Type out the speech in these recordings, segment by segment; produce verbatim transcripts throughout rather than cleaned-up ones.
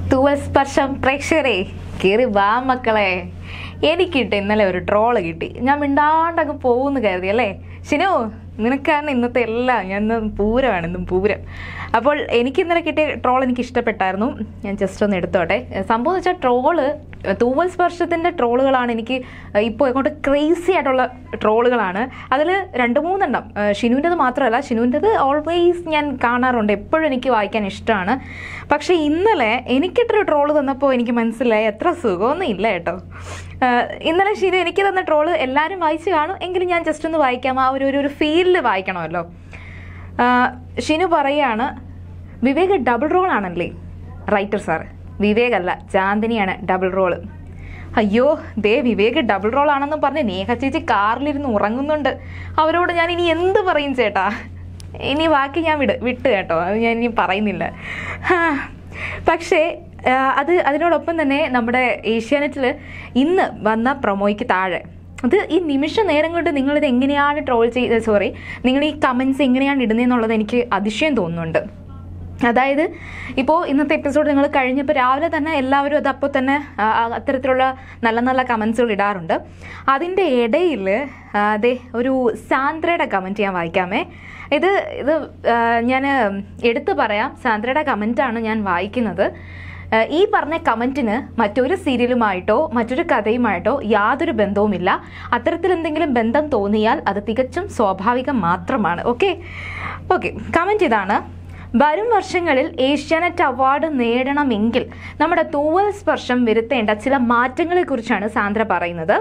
Thoovalsparsham പ്രേക്ഷകരെ കേറി വാ മക്കളെ. എനിക്കിട്ട് ഇന്നലെ ഒരു ട്രോള് കിട്ടി. ഞാൻ മിണ്ടാണ്ടങ്ങ് പോകുന്നു കരുതി അല്ലേ. ശിനു, നിനക്കാണ് ഇന്നത്തെ എല്ലാം. ഞാൻ ഇന്ന് പൂരമാണ്, ഇന്നും പൂരം. അപ്പോൾ എനിക്ക് ഇന്നലെ കിട്ടിയ ട്രോൾ എനിക്ക് ഇഷ്ടപ്പെട്ടായിരുന്നു. ഞാൻ ജസ്റ്റ് ഒന്ന് എടുത്തോട്ടെ. സംഭവം എന്ന് വെച്ചാൽ ട്രോള് തൂവൽസ്പർശത്തിൻ്റെ ട്രോളുകളാണ് എനിക്ക് ഇപ്പോൾ ഇങ്ങോട്ട് ക്രേസി ആയിട്ടുള്ള ട്രോളുകളാണ്. അതിൽ രണ്ട് മൂന്നെണ്ണം ഷിനുവിൻ്റെത് മാത്രമല്ല, ഷിനുവിൻ്റെത് ഓൾവേസ് ഞാൻ കാണാറുണ്ട്, എപ്പോഴും എനിക്ക് വായിക്കാൻ ഇഷ്ടമാണ്. പക്ഷേ ഇന്നലെ എനിക്കിട്ടൊരു ട്രോള് തന്നപ്പോൾ എനിക്ക് മനസ്സിലായി എത്ര സുഖമൊന്നും ഇല്ല കേട്ടോ. ഇന്നലെ ഷിനു എനിക്ക് തന്ന ട്രോള് എല്ലാവരും വായിച്ച് കാണും, എങ്കിലും ഞാൻ ജസ്റ്റ് ഒന്ന് വായിക്കാം. ആ ഒരു ഒരു ഫീലിൽ വായിക്കണമല്ലോ. ഷിനു പറയാണ്, വിവേക് ഡബിൾ റോൾ ആണല്ലേ. റൈറ്റർ സാർ, വിവേകല്ല ചാന്ദിനിയാണ് ഡബിൾ റോള്. അയ്യോ ദേ വിവേക് ഡബിൾ റോൾ ആണെന്ന് പറഞ്ഞ് നേഹ ചേച്ചി കാറിലിരുന്ന് ഉറങ്ങുന്നുണ്ട്. അവരോട് ഞാൻ ഇനി എന്ത് പറയും ചേട്ടാ? ഇനി ബാക്കി ഞാൻ വിട് വിട്ട് കേട്ടോ, അത് ഞാൻ ഇനി പറയുന്നില്ല. പക്ഷേ അത് അതിനോടൊപ്പം തന്നെ നമ്മുടെ ഏഷ്യാനെറ്റിൽ ഇന്ന് വന്ന പ്രൊമോയ്ക്ക് താഴെ അത് ഈ നിമിഷ നേരം കൊണ്ട് നിങ്ങളിത് എങ്ങനെയാണ് ട്രോൾ ചെയ്ത് സോറി നിങ്ങൾ ഈ കമൻസ് എങ്ങനെയാണ് ഇടുന്നതെന്നുള്ളത് എനിക്ക് അതിശയം തോന്നുന്നുണ്ട്. അതായത് ഇപ്പോൾ ഇന്നത്തെ എപ്പിസോഡ് നിങ്ങൾ കഴിഞ്ഞപ്പോൾ രാവിലെ തന്നെ എല്ലാവരും അത് അപ്പോൾ തന്നെ അത്തരത്തിലുള്ള നല്ല നല്ല കമൻസുകൾ ഇടാറുണ്ട്. അതിൻ്റെ ഇടയിൽ അതെ ഒരു സാന്ദ്രയുടെ കമൻറ്റ് ഞാൻ വായിക്കാമേ. ഇത് ഇത് ഞാൻ എടുത്തു പറയാം, സാന്ദ്രയുടെ കമൻറ്റാണ് ഞാൻ വായിക്കുന്നത്. ഈ പറഞ്ഞ കമൻറ്റിന് മറ്റൊരു സീരിയലുമായിട്ടോ മറ്റൊരു കഥയുമായിട്ടോ യാതൊരു ബന്ധവുമില്ല. അത്തരത്തിൽ എന്തെങ്കിലും ബന്ധം തോന്നിയാൽ അത് തികച്ചും സ്വാഭാവികം മാത്രമാണ്. ഓക്കെ ഓക്കെ കമൻറ്റ് ഇതാണ്. വരും വർഷങ്ങളിൽ ഏഷ്യാനെറ്റ് അവാർഡ് നേടണമെങ്കിൽ നമ്മുടെ തൂവൽ സ്പർശം വരുത്തേണ്ട ചില മാറ്റങ്ങളെക്കുറിച്ചാണ് സാന്ദ്ര പറയുന്നത്.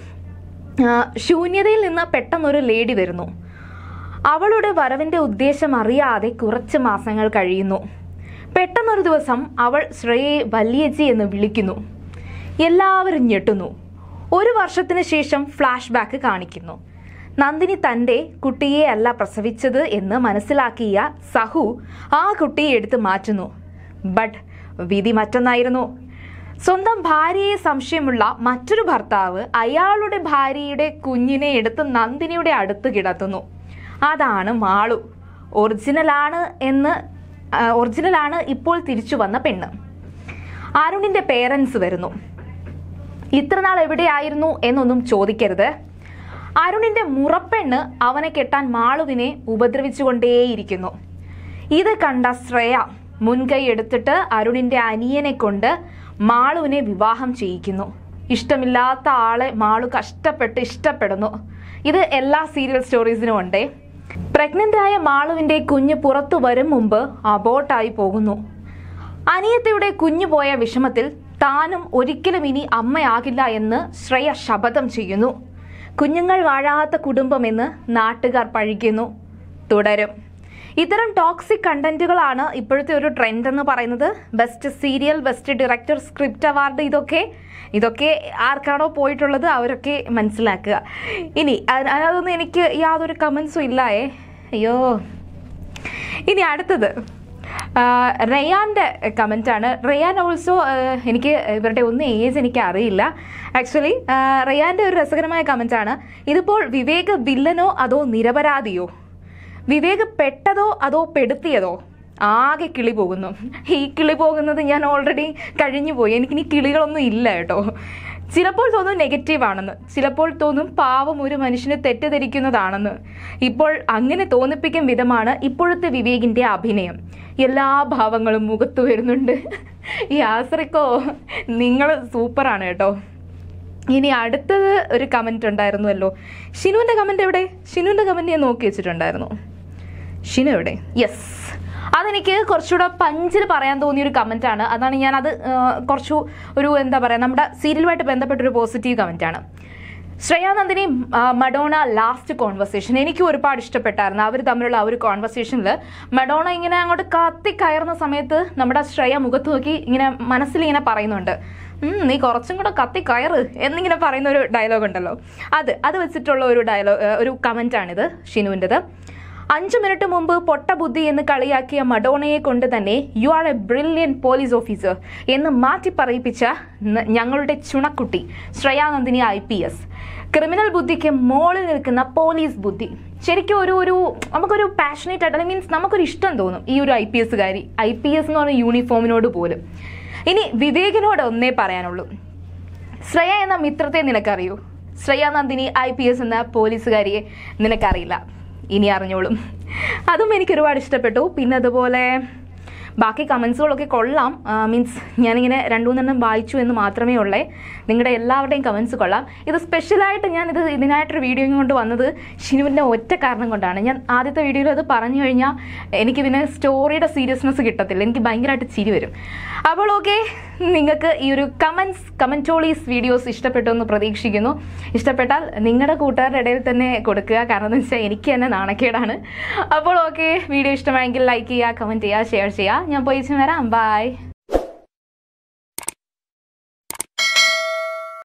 ശൂന്യതയിൽ നിന്ന് പെട്ടെന്നൊരു ലേഡി വരുന്നു. അവളുടെ വരവിൻ്റെ ഉദ്ദേശം അറിയാതെ കുറച്ച് മാസങ്ങൾ കഴിയുന്നു. പെട്ടെന്നൊരു ദിവസം അവൾ ശ്രേയെ വല്യേച്ചി എന്ന് വിളിക്കുന്നു. എല്ലാവരും ഞെട്ടുന്നു. ഒരു വർഷത്തിന് ശേഷം ഫ്ലാഷ് ബാക്ക് കാണിക്കുന്നു. നന്ദിനി തൻ്റെ കുട്ടിയെ അല്ല പ്രസവിച്ചത് എന്ന് മനസ്സിലാക്കിയ സഹു ആ കുട്ടിയെ എടുത്ത് മാറ്റുന്നു. ബട്ട് വിധി മറ്റൊന്നായിരുന്നു. സ്വന്തം ഭാര്യയെ സംശയമുള്ള മറ്റൊരു ഭർത്താവ് അയാളുടെ ഭാര്യയുടെ കുഞ്ഞിനെ എടുത്ത് നന്ദിനിയുടെ അടുത്ത് കിടത്തുന്നു. അതാണ് മാളു. ഒറിജിനലാണ് എന്ന് ഒറിജിനലാണ് ഇപ്പോൾ തിരിച്ചു വന്ന പെണ്ണ്. അരുണിൻ്റെ പേരൻസ് വരുന്നു. ഇത്രനാൾ എവിടെയായിരുന്നു എന്നൊന്നും ചോദിക്കരുത്. അരുണിൻ്റെ മുറപ്പെണ്ണ് അവനെ കെട്ടാൻ മാളുവിനെ ഉപദ്രവിച്ചുകൊണ്ടേയിരിക്കുന്നു. ഇത് കണ്ട ശ്രേയ മുൻകൈ എടുത്തിട്ട് അരുണിൻ്റെ അനിയനെ കൊണ്ട് മാളുവിനെ വിവാഹം ചെയ്യിക്കുന്നു. ഇഷ്ടമില്ലാത്ത ആളെ മാളു കഷ്ടപ്പെട്ട് ഇഷ്ടപ്പെടുന്നു. ഇത് എല്ലാ സീരിയൽ സ്റ്റോറീസിനും ഉണ്ട്. പ്രഗ്നൻ്റായ മാളുവിൻ്റെ കുഞ്ഞ് പുറത്തു വരും മുമ്പ് അബോർട്ടായി പോകുന്നു. അനിയത്തിയുടെ കുഞ്ഞു പോയ വിഷമത്തിൽ താനും ഒരിക്കലും ഇനി അമ്മയാകില്ല എന്ന് ശ്രേയ ശപഥം ചെയ്യുന്നു. കുഞ്ഞുങ്ങൾ വാഴാത്ത കുടുംബമെന്ന് നാട്ടുകാർ പഴിക്കുന്നു. തുടരും. ഇത്തരം ടോക്സിക് കണ്ടന്റുകളാണ് ഇപ്പോഴത്തെ ഒരു ട്രെൻഡ് എന്ന് പറയുന്നത്. Best serial, best director, script award, ഇതൊക്കെ ഇതൊക്കെ ആർക്കാണോ പോയിട്ടുള്ളത് അവരൊക്കെ മനസ്സിലാക്കുക. ഇനി അതൊന്നും എനിക്ക് യാതൊരു കമൻസും ഇല്ലായേ. അയ്യോ. ഇനി അടുത്തത് റയാൻ്റെ കമൻറ്റാണ്. റയാൻ ഓൾസോ എനിക്ക് ഇവരുടെ ഒന്നും ഏജ് എനിക്ക് അറിയില്ല. ആക്ച്വലി റയാൻ്റെ ഒരു രസകരമായ കമൻറ്റാണ്. ഇതിപ്പോൾ വിവേക് വില്ലനോ അതോ നിരപരാധിയോ? വിവേക് പെട്ടതോ അതോ പെടുത്തിയതോ? ആകെ കിളി പോകുന്നു. ഈ കിളി പോകുന്നത് ഞാൻ ഓൾറെഡി കഴിഞ്ഞു പോയി. എനിക്കിനി കിളികളൊന്നും ഇല്ല കേട്ടോ. ചിലപ്പോൾ തോന്നും നെഗറ്റീവാണെന്ന്, ചിലപ്പോൾ തോന്നും പാവം ഒരു മനുഷ്യനെ തെറ്റിദ്ധരിക്കുന്നതാണെന്ന്. ഇപ്പോൾ അങ്ങനെ തോന്നിപ്പിക്കും വിധമാണ് ഇപ്പോഴത്തെ വിവേകിൻ്റെ അഭിനയം. എല്ലാ ഭാവങ്ങളും മുഖത്ത് വരുന്നുണ്ട്. ഈ ആശ്രിക്കോ, നിങ്ങൾ സൂപ്പറാണ് കേട്ടോ. ഇനി അടുത്തത് ഒരു കമൻറ്റ് ഉണ്ടായിരുന്നുവല്ലോ. ഷിനുവിൻ്റെ കമൻറ്റ് എവിടെ? ഷിനുവിൻ്റെ കമൻറ്റ് ഞാൻ നോക്കി വെച്ചിട്ടുണ്ടായിരുന്നു. ഷിനു എവിടെ? യെസ്, അതെനിക്ക് കുറച്ചുകൂടെ പഞ്ചിൽ പറയാൻ തോന്നിയൊരു കമൻറ്റാണ്. അതാണ് ഞാനത് കുറച്ചു ഒരു എന്താ പറയുക, നമ്മുടെ സീരിയലുമായിട്ട് ബന്ധപ്പെട്ടൊരു പോസിറ്റീവ് കമൻറ്റാണ്. Shreya Nandini Madonna last conversation എനിക്ക് ഒരുപാട് ഇഷ്ടപ്പെട്ടായിരുന്നു. അവർ തമ്മിലുള്ള ആ ഒരു കോൺവെർസേഷനിൽ മഡോണ ഇങ്ങനെ അങ്ങോട്ട് കത്തി കയറുന്ന സമയത്ത് നമ്മുടെ ശ്രേയ മുഖത്ത് നോക്കി ഇങ്ങനെ മനസ്സിലിങ്ങനെ പറയുന്നുണ്ട്, നീ കുറച്ചും കൂടെ കത്തി കയറ് എന്നിങ്ങനെ പറയുന്ന ഒരു ഡയലോഗ് ഉണ്ടല്ലോ. അത് അത് വെച്ചിട്ടുള്ള ഒരു ഡയലോഗ് ഒരു കമൻറ്റാണിത് ഷിനുവിൻ്റെത്. അഞ്ചു മിനിറ്റ് മുമ്പ് പൊട്ടബുദ്ധി എന്ന് കളിയാക്കിയ മഡോണയെ കൊണ്ട് തന്നെ you are a brilliant police officer എന്ന് മാറ്റി പറയിപ്പിച്ച ഞങ്ങളുടെ ചുണക്കുട്ടി Shreyanandini I P S. Criminal ബുദ്ധിക്ക് മോളിൽ നിൽക്കുന്ന പോലീസ് ബുദ്ധി. ശരിക്കും ഒരു ഒരു നമുക്കൊരു പാഷനേറ്റ് ആയിട്ട് മീൻസ് നമുക്കൊരു ഇഷ്ടം തോന്നും ഈ ഒരു ഐ പി എസ്സുകാരി. ഐ പി എസ് എന്ന് പറഞ്ഞ യൂണിഫോമിനോട് പോലും ഇനി വിവേകിനോട് ഒന്നേ പറയാനുള്ളൂ. ശ്രേയ എന്ന മിത്രത്തെ നിനക്കറിയൂ? Shreya Nandini I P S എന്ന പോലീസുകാരിയെ നിനക്കറിയില്ല, ഇനി അറിഞ്ഞോളും. അതും എനിക്ക് ഒരുപാട് ഇഷ്ടപ്പെട്ടു. പിന്നെ അതുപോലെ ബാക്കി കമൻസുകളൊക്കെ കൊള്ളാം. മീൻസ് ഞാനിങ്ങനെ രണ്ടു മൂന്നെണ്ണം വായിച്ചു എന്ന് മാത്രമേ ഉള്ളേ. നിങ്ങളുടെ എല്ലാവരുടെയും കമൻസ് കൊള്ളാം. ഇത് സ്പെഷ്യലായിട്ട് ഞാൻ ഇത് ഇതിനായിട്ടൊരു വീഡിയോ കൊണ്ട് വന്നത് ഷിനുവിൻ്റെ ഒറ്റ കാരണം കൊണ്ടാണ്. ഞാൻ ആദ്യത്തെ വീഡിയോയിൽ അത് പറഞ്ഞു കഴിഞ്ഞാൽ എനിക്കിതിന് സ്റ്റോറിയുടെ സീരിയസ്നെസ് കിട്ടത്തില്ല, എനിക്ക് ഭയങ്കരമായിട്ട് ചിരി വരും. അപ്പോൾ ഓക്കെ, നിങ്ങൾക്ക് ഈ ഒരു കമൻസ് കമൻറ്റോളീസ് വീഡിയോസ് ഇഷ്ടപ്പെട്ടു എന്ന് പ്രതീക്ഷിക്കുന്നു. ഇഷ്ടപ്പെട്ടാൽ നിങ്ങളുടെ കൂട്ടുകാരുടെ ഇടയിൽ തന്നെ കൊടുക്കുക, കാരണം എന്ന് വെച്ചാൽ എനിക്ക് തന്നെ നാണക്കേടാണ്. അപ്പോൾ ഓക്കെ, വീഡിയോ ഇഷ്ടമായെങ്കിൽ ലൈക്ക് ചെയ്യുക, കമൻറ്റ് ചെയ്യുക, ഷെയർ ചെയ്യുക. ഞാൻ പോയി വരാം. ബൈ.